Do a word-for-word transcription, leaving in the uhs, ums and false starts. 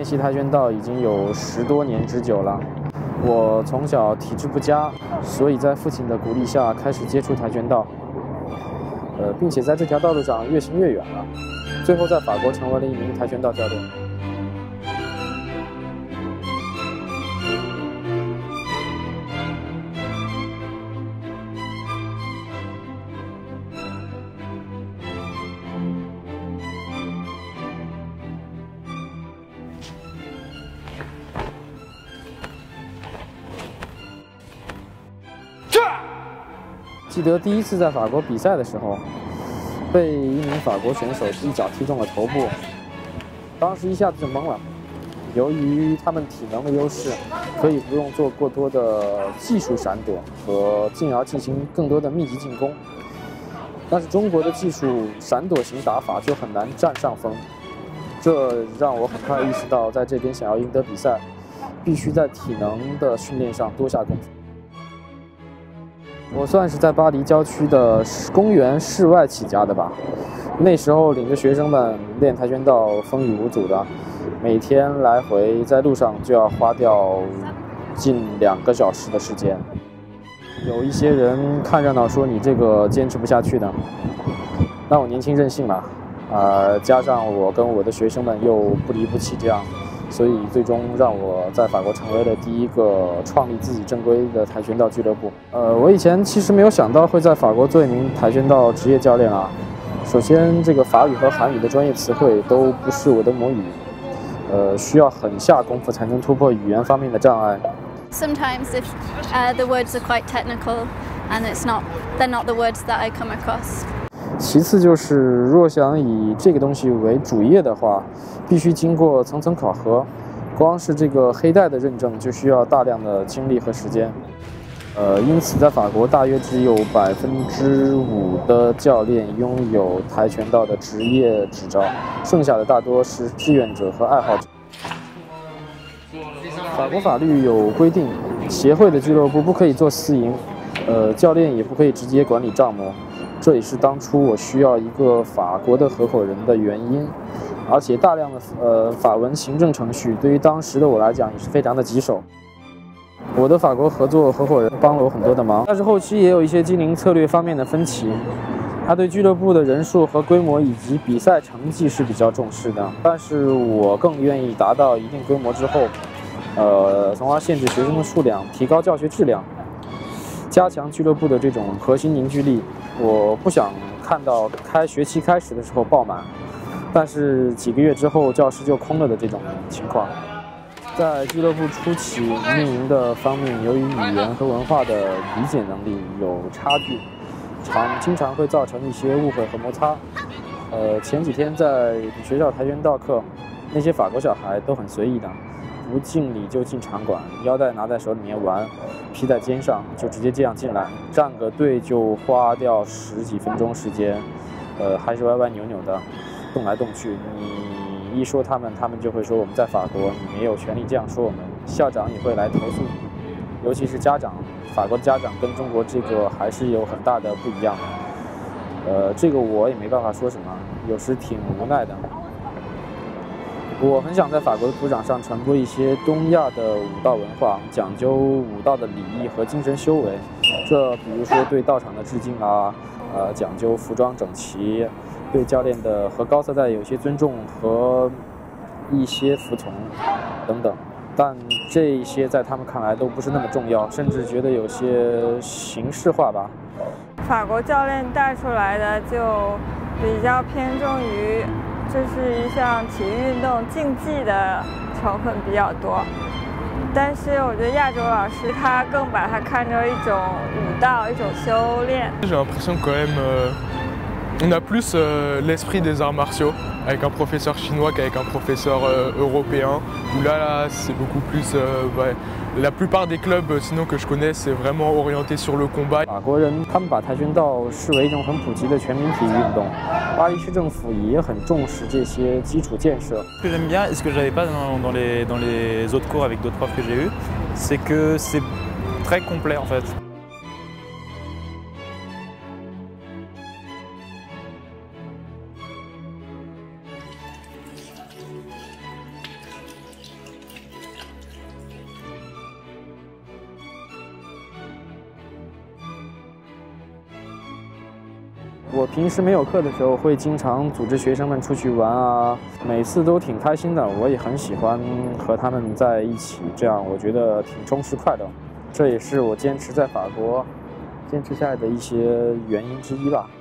练习跆拳道已经有十多年之久了。我从小体质不佳，所以在父亲的鼓励下开始接触跆拳道，呃，并且在这条道路上越行越远了。最后在法国成为了一名跆拳道教练。记得第一次在法国比赛的时候，被一名法国选手一脚踢中了头部，当时一下子就懵了。由于他们体能的优势，可以不用做过多的技术闪躲，和进而进行更多的密集进攻。但是中国的技术闪躲型打法就很难占上风，这让我很快意识到，在这边想要赢得比赛，必须在体能的训练上多下功夫。我算是在巴黎郊区的公园室外起家的吧。那时候领着学生们练跆拳道，风雨无阻的，每天来回在路上就要花掉近两个小时的时间。有一些人看热闹说你这个坚持不下去的，那我年轻任性嘛，啊、呃，加上我跟我的学生们又不离不弃，这样。所以最终让我在法国成为了第一个创立自己正规的跆拳道俱乐部。呃，我以前其实没有想到会在法国做一名跆拳道职业教练啊。首先，这个法语和韩语的专业词汇都不是我的母语，呃，需要很下功夫才能突破语言方面的障碍。 Sometimes if uh, the words are quite technical and it's not, they're not the words that I come across. 其次就是，若想以这个东西为主业的话，必须经过层层考核，光是这个黑带的认证就需要大量的精力和时间。呃，因此在法国大约只有百分之五的教练拥有跆拳道的职业执照，剩下的大多是志愿者和爱好者。法国法律有规定，协会的俱乐部不可以做私营，呃，教练也不可以直接管理账目。这也是当初我需要一个法国的合伙人的原因，而且大量的呃法文行政程序对于当时的我来讲也是非常的棘手。我的法国合作合伙人帮了我很多的忙，但是后期也有一些经营策略方面的分歧。他对俱乐部的人数和规模以及比赛成绩是比较重视的，但是我更愿意达到一定规模之后，呃，从而限制学生的数量，提高教学质量，加强俱乐部的这种核心凝聚力。我不想看到开学期开始的时候爆满，但是几个月之后教室就空了的这种情况。在俱乐部初期运营的方面，由于语言和文化的理解能力有差距，常经常会造成一些误会和摩擦。呃，前几天在学校跆拳道课，那些法国小孩都很随意的，不敬礼就进场馆，腰带拿在手里面玩，披在肩上就直接这样进来，站个队就花掉十几分钟时间，呃，还是歪歪扭扭的，动来动去。你一说他们，他们就会说我们在法国，你没有权利这样说我们。校长也会来投诉，尤其是家长，法国的家长跟中国这个还是有很大的不一样。呃，这个我也没办法说什么，有时挺无奈的。我很想在法国的土壤上传播一些东亚的武道文化，讲究武道的礼仪和精神修为。这比如说对道场的致敬啊，呃，讲究服装整齐，对教练的和高色带有些尊重和一些服从等等。但这些在他们看来都不是那么重要，甚至觉得有些形式化吧。 法国教练带出来的就比较偏重于，这是一项体育运动，竞技的成分比较多。但是我觉得亚洲老师他更把它看成一种武道，一种修炼。 J'ai l'impression quand même, euh, on a plus euh, l'esprit des arts martiaux avec un professeur chinois qu'avec un professeur euh, européen. Où là, là c'est beaucoup plus. Euh, ouais, la plupart des clubs, sinon que je connais, c'est vraiment orienté sur le combat. 法国人他们把跆拳道视为一种很普及的全民体育运动，巴黎市政府也很重视这些基础建设。 Ce que j'aime bien et ce que j'avais pas dans, dans les dans les autres cours avec d'autres profs que j'ai eu, c'est que c'est très complet en fait. 我平时没有课的时候，会经常组织学生们出去玩啊，每次都挺开心的。我也很喜欢和他们在一起，这样我觉得挺充实快乐。这也是我坚持在法国坚持下来的一些原因之一吧。